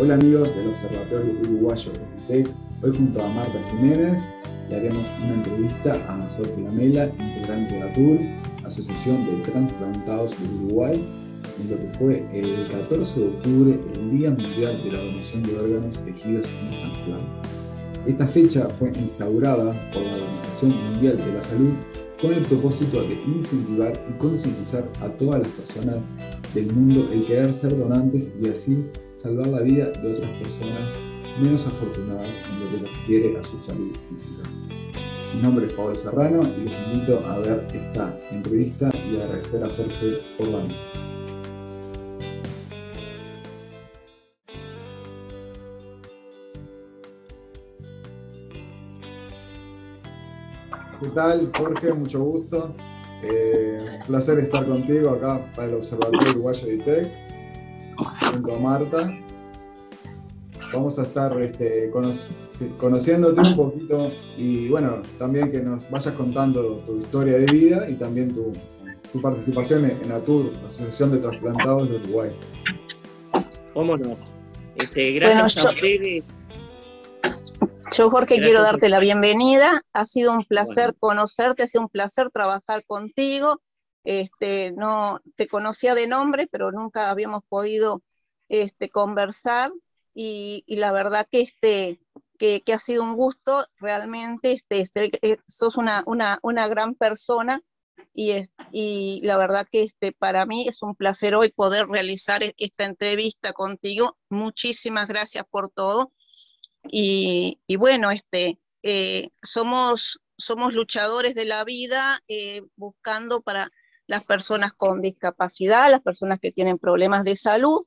Hola amigos del Observatorio Uruguayo de UTEC. Hoy junto a Marta Jiménez le haremos una entrevista a Jorge Lamela, integrante de ATUR, Asociación de Transplantados de Uruguay, en lo que fue el 14 de octubre, el Día Mundial de la Donación de Órganos, Tejidos y Trasplantes. Esta fecha fue instaurada por la Organización Mundial de la Salud con el propósito de incentivar y concientizar a todas las personas del mundo el querer ser donantes y así salvar la vida de otras personas menos afortunadas en lo que se refiere a su salud física. Mi nombre es Pablo Serrano y los invito a ver esta entrevista y agradecer a Jorge por la misma. ¿Qué tal, Jorge? Mucho gusto. Un placer estar contigo acá para el Observatorio Uruguayo de UTEC, junto a Marta. Vamos a estar conociéndote un poquito y bueno, también que nos vayas contando tu historia de vida y también tu participación en ATUR, Asociación de Transplantados de Uruguay. ¿Cómo no? Gracias a ustedes. Yo, Jorge, quiero darte la bienvenida. Ha sido un placer conocerte, ha sido un placer trabajar contigo. No te conocía de nombre, pero nunca habíamos podido conversar. Y la verdad que ha sido un gusto, realmente sos una gran persona y la verdad que para mí es un placer hoy poder realizar esta entrevista contigo. Muchísimas gracias por todo. Y bueno, somos luchadores de la vida, buscando para las personas con discapacidad, las personas que tienen problemas de salud,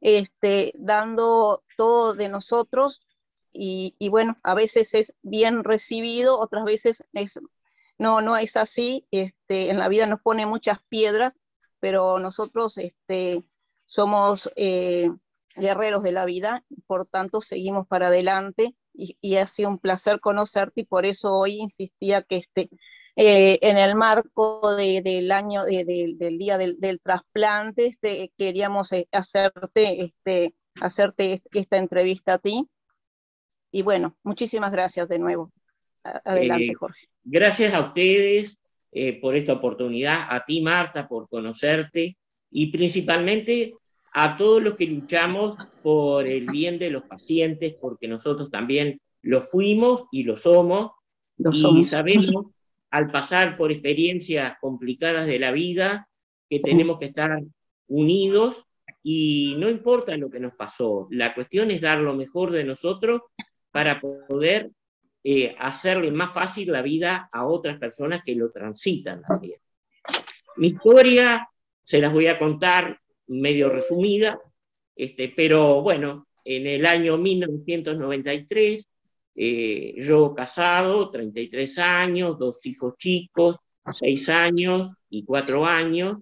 dando todo de nosotros y bueno, a veces es bien recibido, otras veces no es así. En la vida nos pone muchas piedras, pero nosotros somos guerreros de la vida, por tanto seguimos para adelante y ha sido un placer conocerte y por eso hoy insistía que en el marco del año del día del trasplante queríamos hacerte esta entrevista a ti y bueno, muchísimas gracias de nuevo. Adelante, Jorge. Gracias a ustedes por esta oportunidad, a ti, Marta, por conocerte y principalmente a todos los que luchamos por el bien de los pacientes, porque nosotros también lo fuimos y lo somos, y sabemos, al pasar por experiencias complicadas de la vida, que tenemos que estar unidos, y no importa lo que nos pasó, la cuestión es dar lo mejor de nosotros para poder hacerle más fácil la vida a otras personas que lo transitan también. Mi historia se las voy a contar medio resumida, pero bueno, en el año 1993, yo casado, 33 años, 2 hijos chicos, 6 años y 4 años,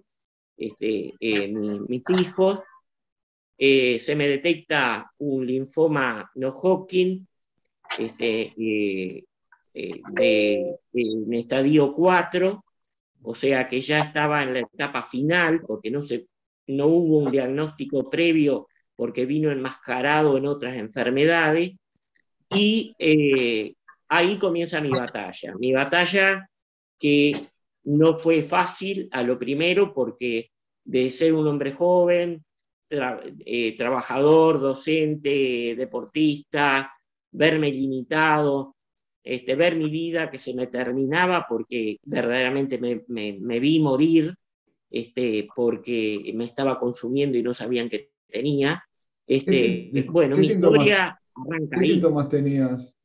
mis hijos, se me detecta un linfoma no Hodgkin, en estadio 4, o sea que ya estaba en la etapa final, porque no hubo un diagnóstico previo, porque vino enmascarado en otras enfermedades, y ahí comienza mi batalla que no fue fácil a lo primero, porque de ser un hombre joven, trabajador, docente, deportista, verme limitado, ver mi vida que se me terminaba, porque verdaderamente me vi morir, porque me estaba consumiendo y no sabían que tenía. Bueno, mi historia arranca ahí. ¿Qué síntomas tenías?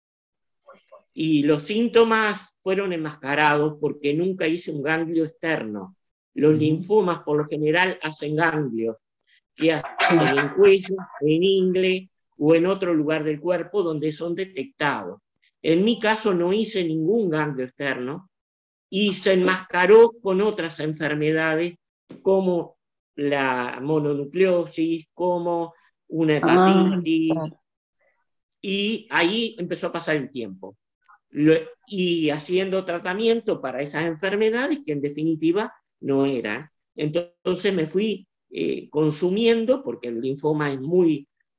Y los síntomas fueron enmascarados porque nunca hice un ganglio externo. Los linfomas por lo general hacen ganglios, que hacen en cuello, en ingle o en otro lugar del cuerpo donde son detectados. En mi caso no hice ningún ganglio externo y se enmascaró con otras enfermedades como la mononucleosis, como una hepatitis, y ahí empezó a pasar el tiempo. Y haciendo tratamiento para esas enfermedades que en definitiva no eran. Entonces me fui consumiendo, porque el linfoma es muy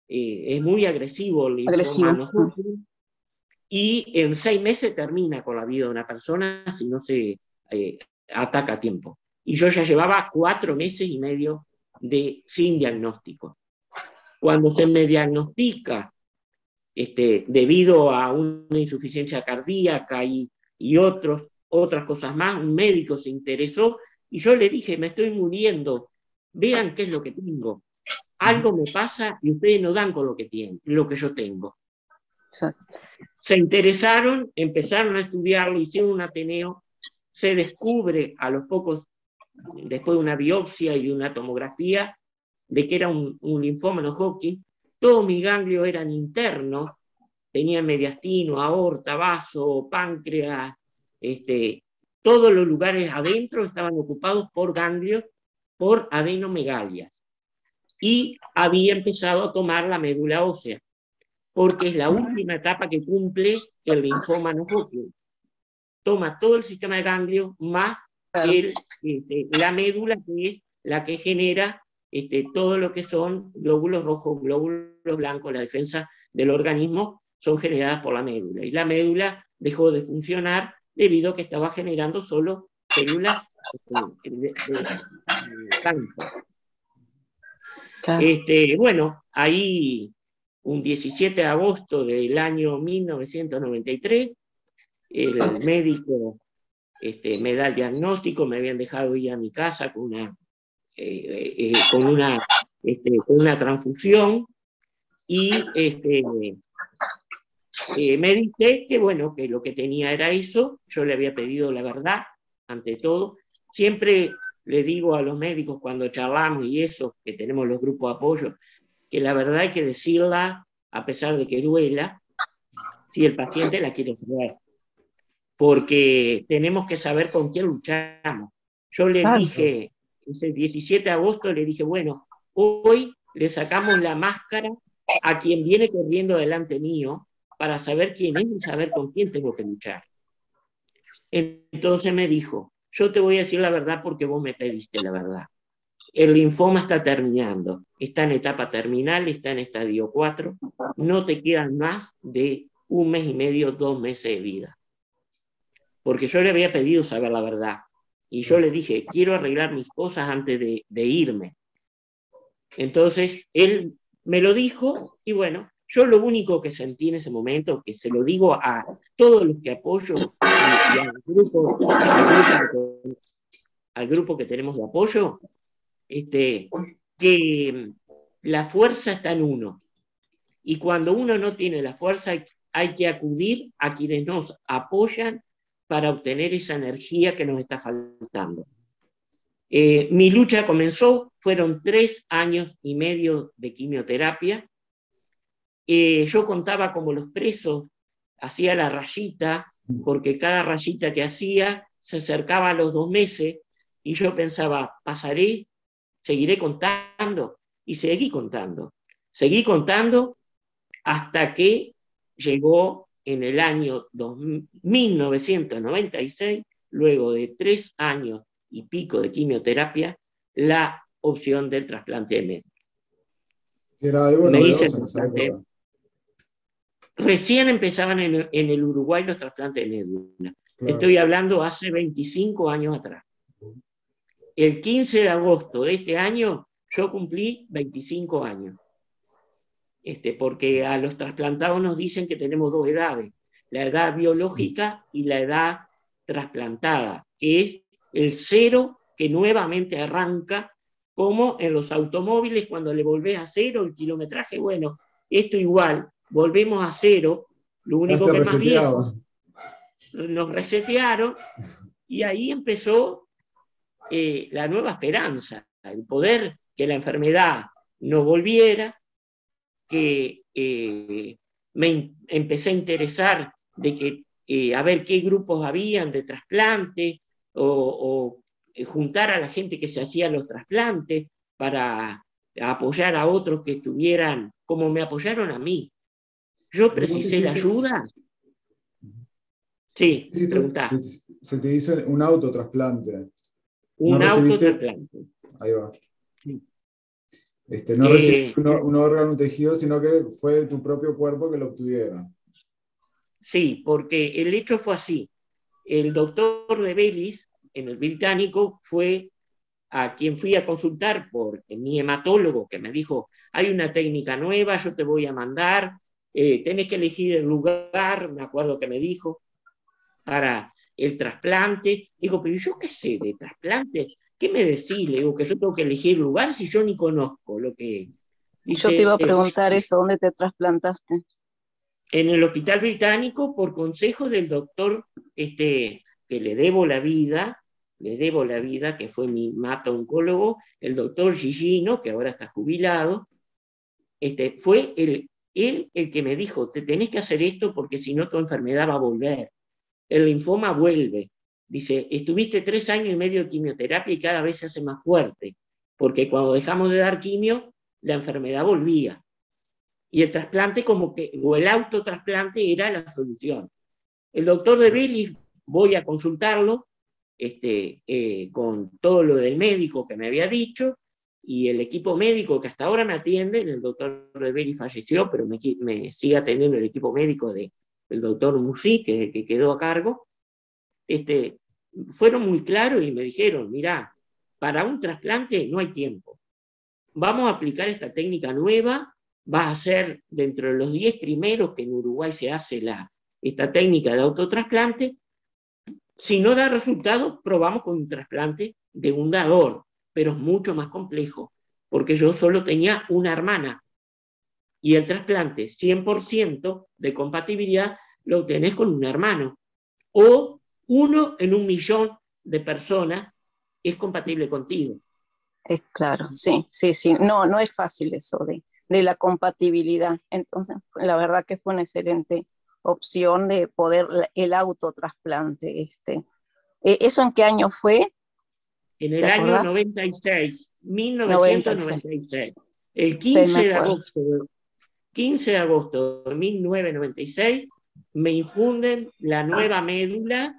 es muy agresivo el Agresivo. linfoma no-Hodgkin, y en 6 meses termina con la vida de una persona si no se ataca a tiempo. Y yo ya llevaba 4 meses y medio sin diagnóstico. Cuando se me diagnostica, debido a una insuficiencia cardíaca y otras cosas más, un médico se interesó y yo le dije, me estoy muriendo, vean qué es lo que tengo. Algo me pasa y ustedes no dan con lo que tienen, lo que yo tengo. Exacto. Se interesaron, empezaron a estudiarlo, hicieron un ateneo, se descubre a los pocos, después de una biopsia y una tomografía, de que era un linfoma no-Hodgkin. Todos mis ganglios eran internos, tenían mediastino, aorta, vaso, páncreas, todos los lugares adentro estaban ocupados por ganglios, por adenomegalias. Y había empezado a tomar la médula ósea, porque es la última etapa que cumple el linfoma no-Hodgkin. Toma todo el sistema de ganglios más la médula, que es la que genera todo lo que son glóbulos rojos, glóbulos blancos. La defensa del organismo son generadas por la médula. Y la médula dejó de funcionar debido a que estaba generando solo células de cáncer. Claro. Bueno, ahí un 17 de agosto del año 1993, el médico me da el diagnóstico, me habían dejado ir a mi casa con una transfusión, y me dice que bueno, que lo que tenía era eso. Yo le había pedido la verdad, ante todo. Siempre le digo a los médicos cuando charlamos y eso, que tenemos los grupos de apoyo, que la verdad hay que decirla a pesar de que duela, si el paciente la quiere saber. Porque tenemos que saber con quién luchamos. Yo le dije, ese 17 de agosto, le dije, bueno, hoy le sacamos la máscara a quien viene corriendo delante mío para saber quién es y saber con quién tengo que luchar. Entonces me dijo, yo te voy a decir la verdad porque vos me pediste la verdad. El linfoma está terminando, está en etapa terminal, está en estadio 4, no te quedan más de 1 mes y medio, 2 meses de vida. Porque yo le había pedido saber la verdad. Y yo le dije, quiero arreglar mis cosas antes de irme. Entonces, él me lo dijo, y bueno, yo lo único que sentí en ese momento, que se lo digo a todos los que apoyo, y al grupo que tenemos de apoyo, que la fuerza está en uno. Y cuando uno no tiene la fuerza, hay que acudir a quienes nos apoyan para obtener esa energía que nos está faltando. Mi lucha comenzó, fueron 3 años y medio de quimioterapia. Yo contaba como los presos, hacía la rayita, porque cada rayita que hacía se acercaba a los 2 meses, y yo pensaba, pasaré, seguiré contando, y seguí contando hasta que llegó en el año 1996, luego de 3 años y pico de quimioterapia, la opción del trasplante de médula. Era algo novedoso en esa época. Recién empezaban en el Uruguay los trasplantes de médula. Claro. Estoy hablando hace 25 años atrás. El 15 de agosto de este año yo cumplí 25 años. Porque a los trasplantados nos dicen que tenemos 2 edades, la edad biológica y la edad trasplantada, que es el 0 que nuevamente arranca, como en los automóviles cuando le volvés a 0 el kilometraje. Bueno, esto igual, volvemos a 0, lo único que más bien nos resetearon, y ahí empezó la nueva esperanza, el poder que la enfermedad no volviera, que me empecé a interesar de que a ver qué grupos habían de trasplante, o juntar a la gente que se hacía los trasplantes para apoyar a otros que estuvieran como me apoyaron a mí. Yo precisé la ayuda. Sí, preguntá. Se te hizo un autotrasplante. Un autotrasplante. Ahí va. Sí. No recibiste un órgano, un tejido, sino que fue de tu propio cuerpo que lo obtuvieron. Sí, porque el hecho fue así. El doctor de Bellis, en el británico, fue a quien fui a consultar por mi hematólogo, que me dijo, hay una técnica nueva, yo te voy a mandar, tenés que elegir el lugar, me acuerdo que me dijo, para el trasplante. Digo, pero yo qué sé de trasplante, ¿qué me decís? Le digo que yo tengo que elegir lugar si yo ni conozco lo que... Dice, yo te iba a preguntar eso, ¿dónde te trasplantaste? En el Hospital Británico, por consejo del doctor que le debo la vida, que fue mi hemato-oncólogo, el doctor Gigino, que ahora está jubilado, fue él el que me dijo, te tenés que hacer esto porque si no tu enfermedad va a volver. El linfoma vuelve. Dice, estuviste 3 años y medio de quimioterapia y cada vez se hace más fuerte, porque cuando dejamos de dar quimio, la enfermedad volvía. Y el trasplante o el autotrasplante era la solución. El doctor de Bellis, voy a consultarlo con todo lo del médico que me había dicho, y el equipo médico que hasta ahora me atiende, el doctor de Bellis falleció, pero me sigue atendiendo el equipo médico del doctor Musi, que quedó a cargo, fueron muy claros y me dijeron, mirá, para un trasplante no hay tiempo. Vamos a aplicar esta técnica nueva, va a ser dentro de los 10 primeros que en Uruguay se hace esta técnica de autotrasplante. Si no da resultado, probamos con un trasplante de un dador, pero es mucho más complejo, porque yo solo tenía una hermana, y el trasplante 100% de compatibilidad lo obtenés con un hermano, o 1 en 1.000.000 de personas es compatible contigo. Es claro, sí. No es fácil eso de la compatibilidad. Entonces, la verdad que fue una excelente opción de poder el autotrasplante. ¿Eso en qué año fue? En el año 96, 1996. El 15 de agosto de 1996 me infunden la nueva médula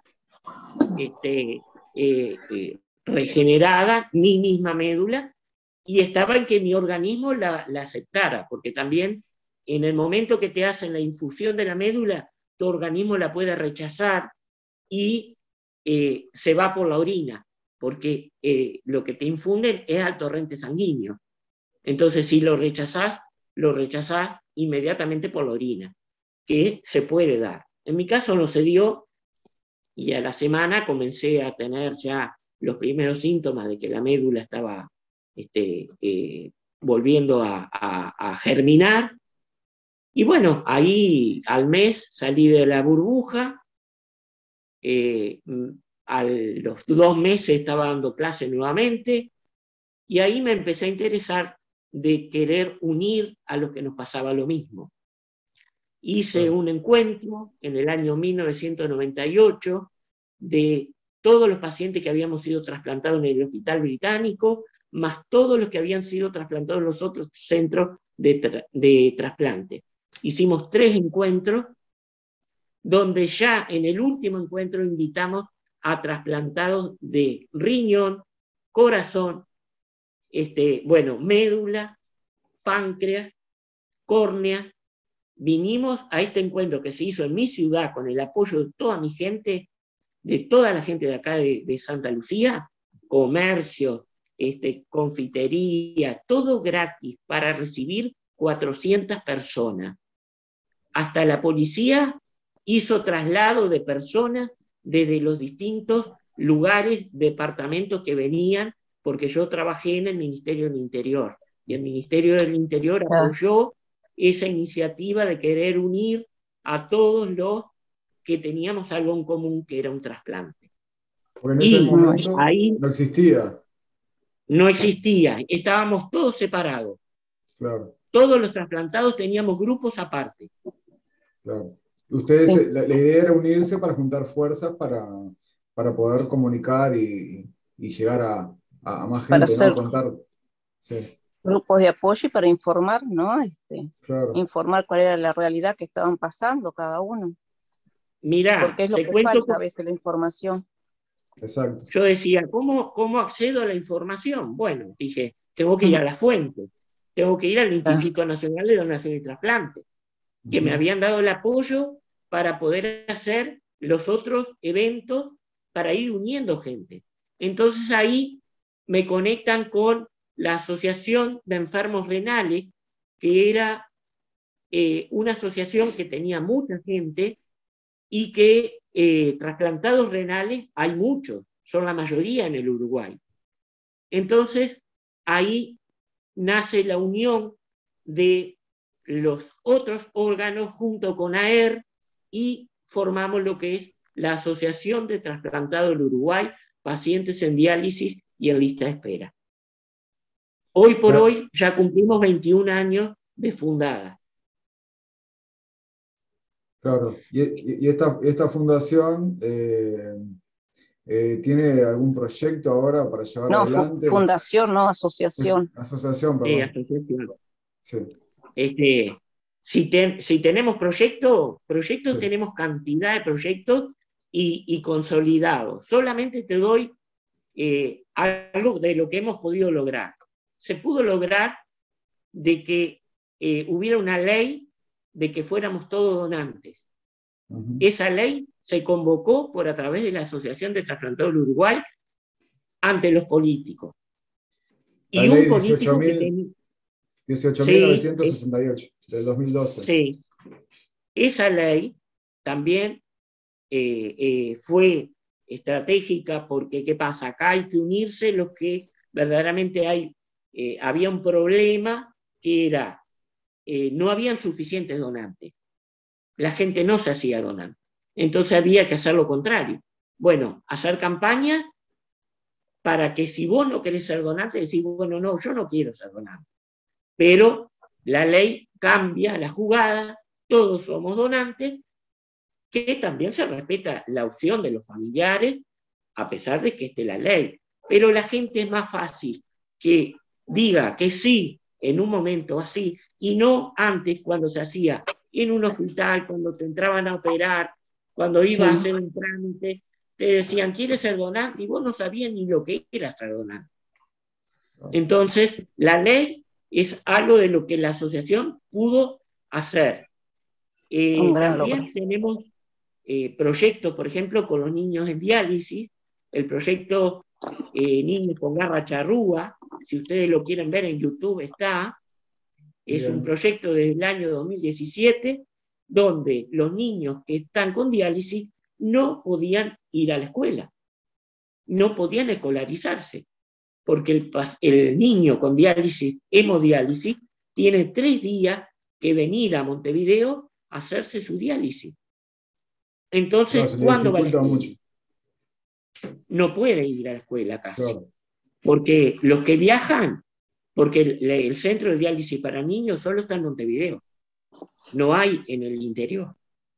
regenerada, mi misma médula, y estaba en que mi organismo la aceptara, porque también en el momento que te hacen la infusión de la médula, tu organismo la puede rechazar y se va por la orina, porque lo que te infunden es al torrente sanguíneo. Entonces, si lo rechazás inmediatamente por la orina, que se puede dar. En mi caso no se dio, y a la semana comencé a tener ya los primeros síntomas de que la médula estaba volviendo a germinar. Y bueno, ahí al mes salí de la burbuja, a los 2 meses estaba dando clase nuevamente, y ahí me empecé a interesar de querer unir a los que nos pasaba lo mismo. Hice un encuentro en el año 1998 de todos los pacientes que habíamos sido trasplantados en el Hospital Británico, más todos los que habían sido trasplantados en los otros centros de trasplante. Hicimos 3 encuentros, donde ya en el último encuentro invitamos a trasplantados de riñón, corazón, médula, páncreas, córnea. Vinimos a este encuentro que se hizo en mi ciudad con el apoyo de toda mi gente, de toda la gente de acá de Santa Lucía, comercio, confitería, todo gratis para recibir 400 personas. Hasta la policía hizo traslado de personas desde los distintos lugares, departamentos que venían, porque yo trabajé en el Ministerio del Interior, y el Ministerio del Interior apoyó esa iniciativa de querer unir a todos los que teníamos algo en común, que era un trasplante. Porque en ese momento ahí no existía. No existía, estábamos todos separados. Claro. Todos los trasplantados teníamos grupos aparte. Claro. Ustedes, la idea era unirse para juntar fuerzas para poder comunicar y llegar a más gente, para ¿no? Contar. Sí. Grupos de apoyo y para informar, ¿no? Claro. Informar cuál era la realidad que estaban pasando cada uno. Mirá, porque es lo que falta a veces, la información. Exacto. Yo decía, ¿cómo accedo a la información? Bueno, dije, tengo que ir a la fuente. tengo que ir al Instituto Nacional de Donación y Trasplante, que me habían dado el apoyo para poder hacer los otros eventos, para ir uniendo gente. Entonces ahí me conectan con la Asociación de Enfermos Renales, que era una asociación que tenía mucha gente y que trasplantados renales hay muchos, son la mayoría en el Uruguay. Entonces ahí nace la unión de los otros órganos junto con AER y formamos lo que es la Asociación de Trasplantados del Uruguay, pacientes en diálisis y en lista de espera. Hoy por hoy ya cumplimos 21 años de fundada. Claro, y esta fundación ¿tiene algún proyecto ahora para llevar adelante? Fundación, no, asociación. Asociación, perdón. Asociación. Sí. Si tenemos proyectos Sí. tenemos cantidad de proyectos y consolidados. Solamente te doy algo de lo que hemos podido lograr. Se pudo lograr de que hubiera una ley de que fuéramos todos donantes. Esa ley se convocó a través de la Asociación de Trasplantados del Uruguay ante los políticos. La y ley un político 18.968 del 2012. Sí, esa ley también fue estratégica porque, ¿qué pasa? Acá hay que unirse los que verdaderamente había un problema que era, no habían suficientes donantes. La gente no se hacía donante. Entonces había que hacer lo contrario. Bueno, hacer campaña para que si vos no querés ser donante, decís, bueno, no, yo no quiero ser donante. Pero la ley cambia la jugada, todos somos donantes, que también se respeta la opción de los familiares, a pesar de que esté la ley. Pero la gente es más fácil que diga que sí en un momento así, y no antes cuando se hacía en un hospital, cuando te entraban a operar, cuando ibas a hacer un trámite, te decían, ¿quieres ser donante? Y vos no sabías ni lo que era ser donante. Entonces, la ley es algo de lo que la asociación pudo hacer. También tenemos proyectos, por ejemplo, con los niños en diálisis, el proyecto Niños con Garra Charrúa, si ustedes lo quieren ver en YouTube está, es un proyecto desde el año 2017, donde los niños que están con diálisis no podían ir a la escuela, no podían escolarizarse, porque el niño con diálisis, hemodiálisis, tiene 3 días que venir a Montevideo a hacerse su diálisis. Entonces, ¿cuándo va a la escuela? Mucho. No puede ir a la escuela casi. Claro. Porque los que viajan, porque el centro de diálisis para niños solo está en Montevideo, no hay en el interior.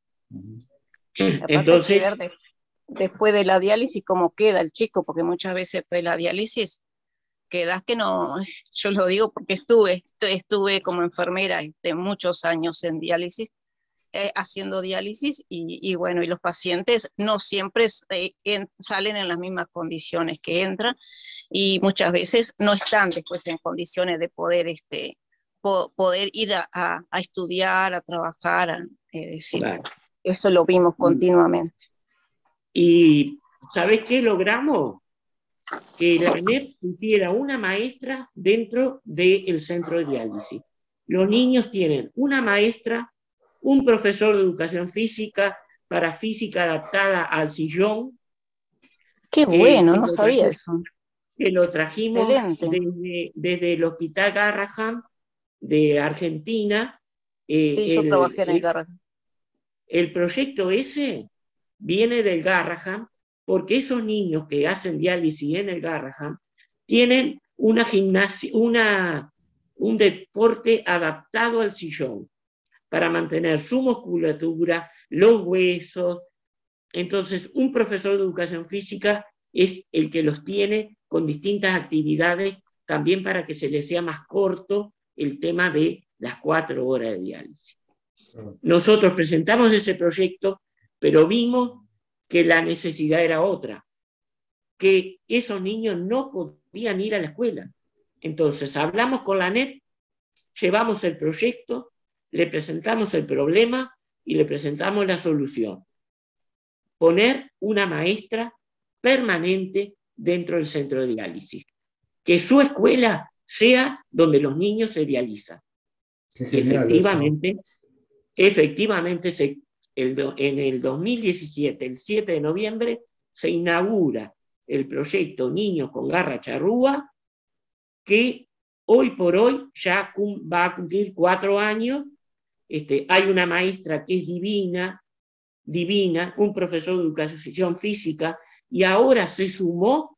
Entonces, hay que ver después de la diálisis cómo queda el chico, porque muchas veces después de la diálisis quedas que no, yo lo digo porque estuve como enfermera muchos años en diálisis, haciendo diálisis y bueno, y los pacientes no siempre salen en las mismas condiciones que entran y muchas veces no están después en condiciones de poder ir a estudiar, a trabajar, decir, claro. Eso lo vimos continuamente. ¿Y sabes qué logramos? Que la ANEP pusiera una maestra dentro del centro de diálisis. Los niños tienen una maestra, un profesor de educación física para física adaptada al sillón. Qué bueno, no sabía eso. Que lo trajimos desde el Hospital Garrahan de Argentina. Sí, yo trabajé en el Garrahan. El proyecto ese viene del Garrahan porque esos niños que hacen diálisis en el Garrahan tienen un deporte adaptado al sillón para mantener su musculatura, los huesos. Entonces, un profesor de educación física es el que los tiene con distintas actividades, también para que se les sea más corto el tema de las 4 horas de diálisis. Nosotros presentamos ese proyecto, pero vimos que la necesidad era otra, que esos niños no podían ir a la escuela. Entonces hablamos con la ANEP llevamos el proyecto, le presentamos el problema y le presentamos la solución. Poner una maestra permanente dentro del centro de diálisis. Que su escuela sea donde los niños se dializan. Efectivamente, en el 2017, el 7 de noviembre, se inaugura el proyecto Niños con Garra Charrúa, que hoy por hoy ya va a cumplir 4 años. Hay una maestra que es divina, un profesor de educación física, y ahora se sumó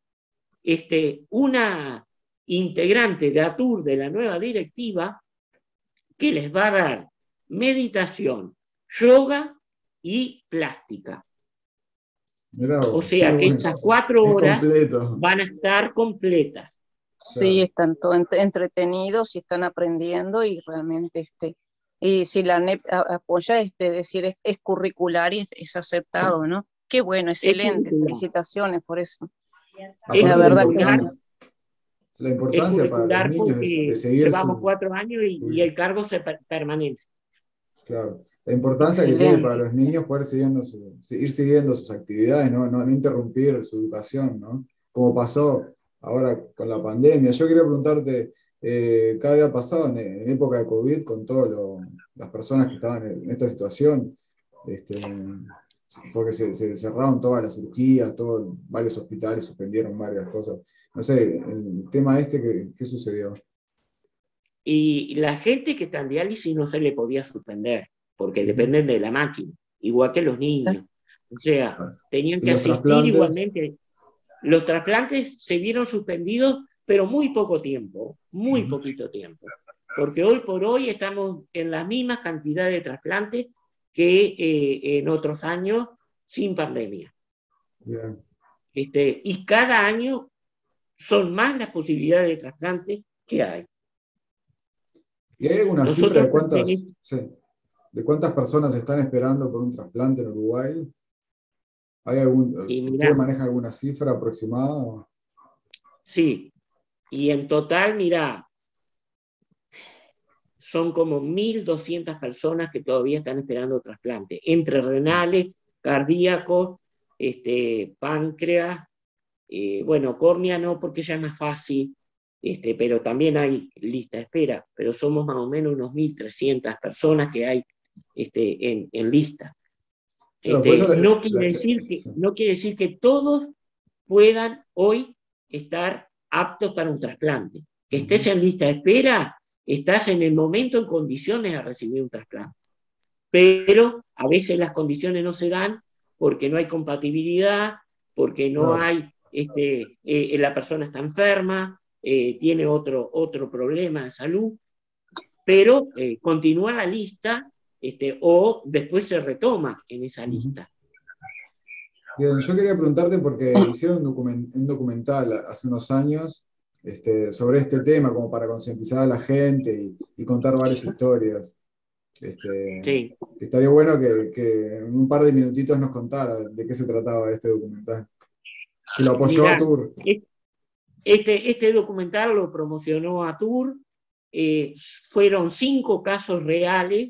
una integrante de ATUR, de la nueva directiva, que les va a dar meditación, yoga y plástica. O sea que esas 4 horas van a estar completas. Sí, están todos entretenidos y están aprendiendo, y realmente y si la ANEP apoya, decir es curricular y es aceptado, ¿no? Qué bueno, excelente, felicitaciones por eso. La verdad que la importancia para los niños de seguir llevamos 4 años y el cargo es permanente. Claro, la importancia que tiene para los niños poder ir siguiendo sus actividades, no interrumpir su educación, ¿no? Como pasó ahora con la pandemia. Yo quería preguntarte, ¿qué había pasado en época de COVID con todas las personas que estaban en esta situación? Porque se cerraron todas las cirugías, varios hospitales suspendieron varias cosas. No sé, el tema ¿qué sucedió? Y la gente que está en diálisis no se le podía suspender, porque dependen de la máquina, igual que los niños. O sea, tenían que asistir igualmente. Los trasplantes se vieron suspendidos, pero muy poco tiempo, muy poquito tiempo. Porque hoy por hoy estamos en la misma cantidad de trasplantes que en otros años sin pandemia. Bien. Y cada año son más las posibilidades de trasplante que hay. ¿Y hay alguna cifra de cuántas personas están esperando por un trasplante en Uruguay? ¿Ustedes manejan alguna cifra aproximada? Sí, y en total, mirá, son como 1.200 personas que todavía están esperando trasplante, entre renales, cardíacos, páncreas, córnea no, porque ya es más fácil, pero también hay lista de espera, pero somos más o menos unos 1.300 personas que hay en lista. No quiere decir que todos puedan hoy estar aptos para un trasplante. Que estés en lista de espera, estás en el momento en condiciones de recibir un trasplante. Pero a veces las condiciones no se dan porque no hay compatibilidad, porque no hay, la persona está enferma, tiene otro problema de salud, pero continúa la lista o después se retoma en esa lista. Bien, yo quería preguntarte porque hicieron un documental hace unos años sobre este tema, como para concientizar a la gente y contar varias historias. Sí. Estaría bueno que en un par de minutitos nos contara de qué se trataba este documental. Que lo apoyó ATUR. Este documental lo promocionó ATUR. Fueron 5 casos reales,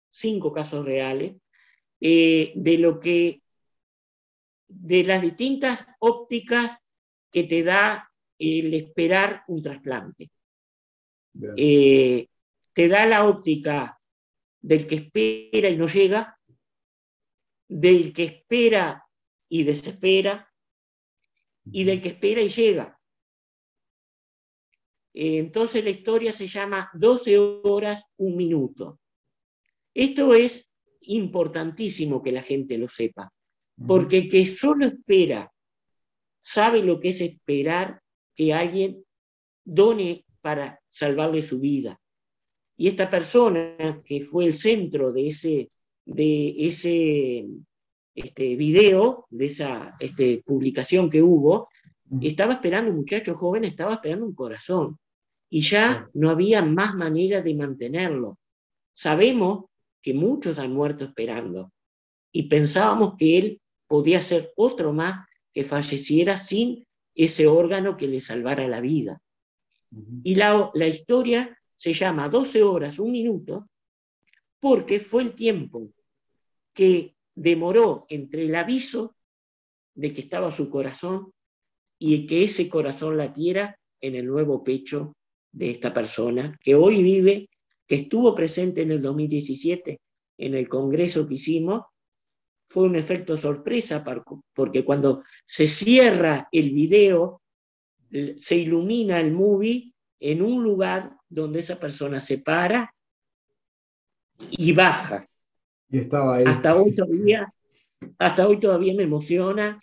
de las distintas ópticas que te da el esperar un trasplante. Te da la óptica del que espera y no llega, del que espera y desespera, y del que espera y llega. Entonces la historia se llama 12 horas, 1 minuto. Esto es importantísimo que la gente lo sepa, porque el que solo espera sabe lo que es esperar que alguien done para salvarle su vida. Y esta persona, que fue el centro de ese video, de esa publicación que hubo, estaba esperando un muchacho joven, estaba esperando un corazón. Y ya no había más manera de mantenerlo. Sabemos que muchos han muerto esperando. Y pensábamos que él podía ser otro más que falleciera sin ese órgano que le salvara la vida. Y la historia se llama 12 horas, 1 minuto, porque fue el tiempo que demoró entre el aviso de que estaba su corazón y que ese corazón latiera en el nuevo pecho de esta persona que hoy vive, que estuvo presente en el 2017 en el congreso que hicimos. Fue un efecto sorpresa porque cuando se cierra el video, se ilumina el movie en un lugar donde esa persona se para y baja. Y estaba ahí. Hasta hoy todavía me emociona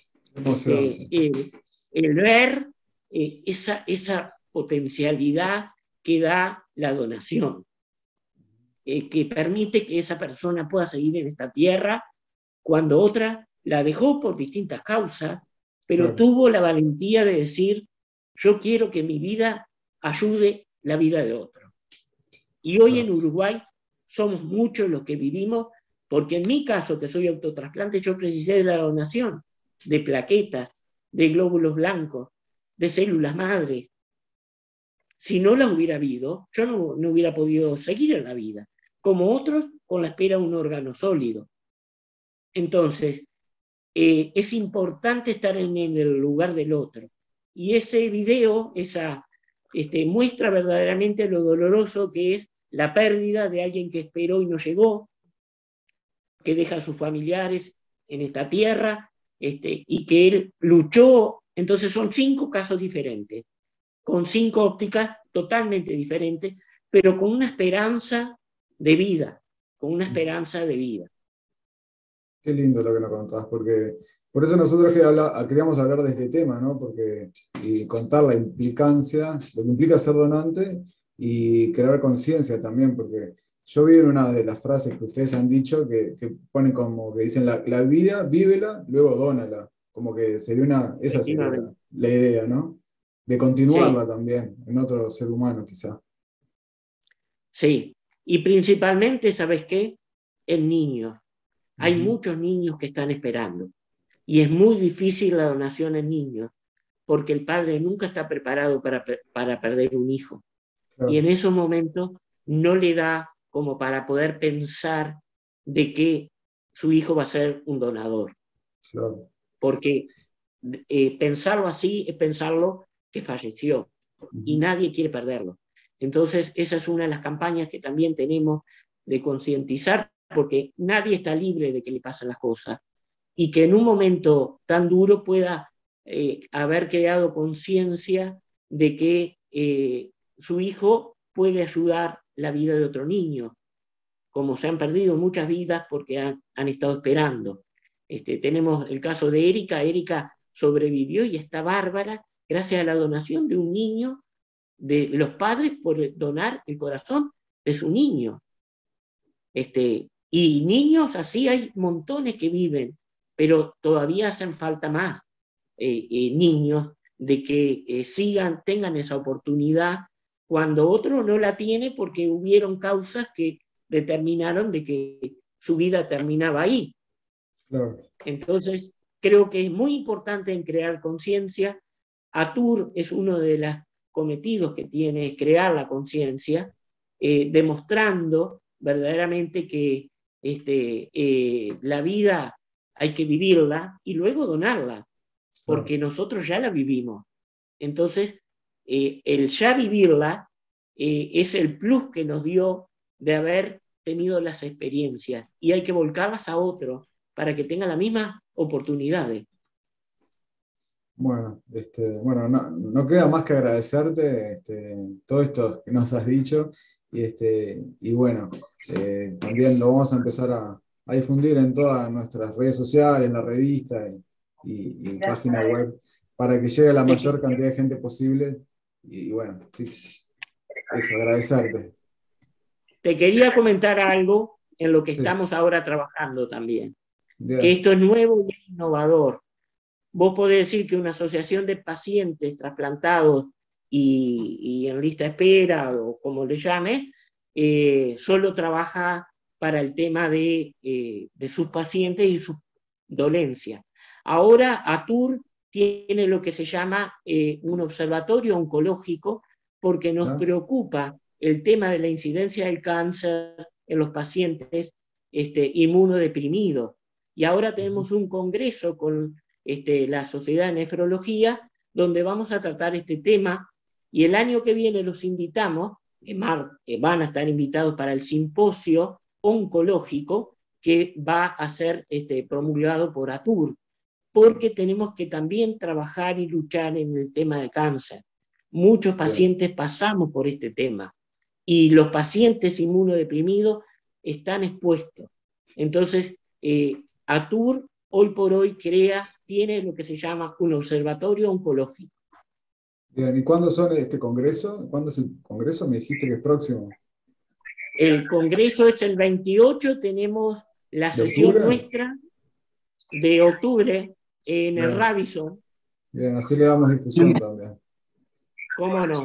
el ver esa potencialidad que da la donación, que permite que esa persona pueda seguir en esta tierra cuando otra la dejó por distintas causas, pero tuvo la valentía de decir, yo quiero que mi vida ayude la vida de otro. Y hoy en Uruguay somos muchos los que vivimos, porque en mi caso, que soy autotrasplante, yo precisé de la donación de plaquetas, de glóbulos blancos, de células madres. Si no las hubiera habido, yo no hubiera podido seguir en la vida, como otros con la espera de un órgano sólido. Entonces, es importante estar en el lugar del otro. Y ese video, muestra verdaderamente lo doloroso que es la pérdida de alguien que esperó y no llegó, que deja a sus familiares en esta tierra, y que él luchó. Entonces son 5 casos diferentes, con 5 ópticas totalmente diferentes, pero con una esperanza de vida, Qué lindo lo que nos contás, porque por eso nosotros queríamos hablar de este tema, ¿no? Y contar la implicancia, lo que implica ser donante y crear conciencia también, porque yo vi en una de las frases que ustedes han dicho que ponen como que dicen la vida, vívela, luego dónala. Como que esa sería la idea, ¿no? De continuarla también en otro ser humano, quizá. Sí, y principalmente, ¿sabes qué? En niños. Hay muchos niños que están esperando. Y es muy difícil la donación en niños, porque el padre nunca está preparado para perder un hijo. Claro. Y en esos momentos no le da como para poder pensar de que su hijo va a ser un donador. Claro. Porque pensarlo así es pensarlo que falleció. Y nadie quiere perderlo. Entonces, esa es una de las campañas que también tenemos de concientizar, porque nadie está libre de que le pasen las cosas, y que en un momento tan duro pueda haber creado conciencia de que su hijo puede ayudar la vida de otro niño, como se han perdido muchas vidas porque han estado esperando. Tenemos el caso de Erika. Erika sobrevivió y está bárbara gracias a la donación de un niño, de los padres por donar el corazón de su niño. Y niños así hay montones que viven, pero todavía hacen falta más niños de que tengan esa oportunidad cuando otro no la tiene porque hubieron causas que determinaron de que su vida terminaba ahí. Claro. Entonces, creo que es muy importante en crear conciencia. ATUR es uno de los cometidos que tiene, es crear la conciencia, demostrando verdaderamente que la vida hay que vivirla y luego donarla, porque nosotros ya la vivimos. Entonces, el ya vivirla es el plus que nos dio de haber tenido las experiencias, y hay que volcarlas a otros para que tengan las mismas oportunidades. Bueno, no queda más que agradecerte todo esto que nos has dicho, y bueno, también lo vamos a empezar a difundir en todas nuestras redes sociales, en la revista y página web, para que llegue a la mayor cantidad de gente posible. Y bueno, sí, eso, agradecerte. Te quería comentar algo en lo que estamos ahora trabajando también, que esto es nuevo y es innovador. Vos podés decir que una asociación de pacientes trasplantados y en lista de espera, o como le llames, solo trabaja para el tema de sus pacientes y sus dolencias. Ahora ATUR tiene lo que se llama un observatorio oncológico, porque nos preocupa el tema de la incidencia del cáncer en los pacientes inmunodeprimidos. Y ahora tenemos un congreso con la Sociedad de Nefrología, donde vamos a tratar este tema, y el año que viene los invitamos, que van a estar invitados para el simposio oncológico que va a ser promulgado por ATUR, porque tenemos que también trabajar y luchar en el tema de cáncer. Muchos pacientes pasamos por este tema, y los pacientes inmunodeprimidos están expuestos. Entonces, ATUR hoy por hoy tiene lo que se llama un observatorio oncológico. Bien, ¿y cuándo son este congreso? ¿Cuándo es el congreso? Me dijiste que es próximo. El congreso es el 28, tenemos la sesión nuestra de octubre en el Radisson. Bien, así le damos difusión también. ¿Cómo no?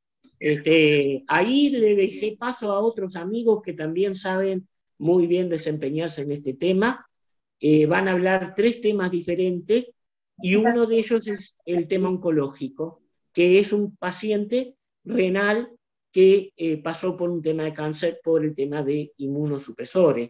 Ahí le dejé paso a otros amigos que también saben muy bien desempeñarse en este tema. Van a hablar 3 temas diferentes, y uno de ellos es el tema oncológico, que es un paciente renal que pasó por un tema de cáncer por el tema de inmunosupresores.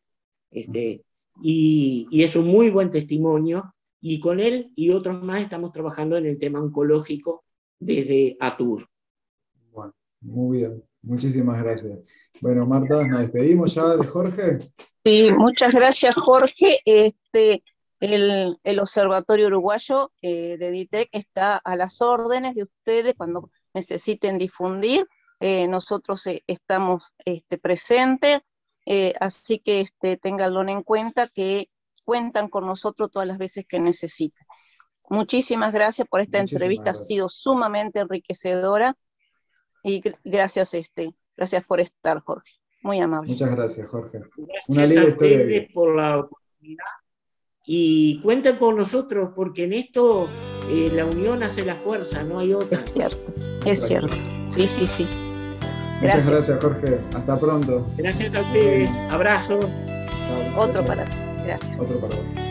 Y es un muy buen testimonio, y con él y otros más estamos trabajando en el tema oncológico desde ATUR. Bueno, muy bien. Muchísimas gracias. Bueno, Marta, ¿nos despedimos ya de Jorge? Sí, muchas gracias, Jorge. El Observatorio Uruguayo de DITEC está a las órdenes de ustedes cuando necesiten difundir. Nosotros estamos presentes, así que ténganlo en cuenta, que cuentan con nosotros todas las veces que necesiten. Muchísimas gracias por esta entrevista, ha sido sumamente enriquecedora, y gracias, gracias por estar, Jorge. Muy amable. Muchas gracias, Jorge. Gracias una linda historia. Ustedes por la oportunidad, y cuenten con nosotros, porque en esto la unión hace la fuerza, no hay otra. Es cierto. Sí. Muchas gracias, Jorge. Hasta pronto. Gracias a ustedes. Abrazo. Chao. Otro para ti. Gracias. Otro para vos.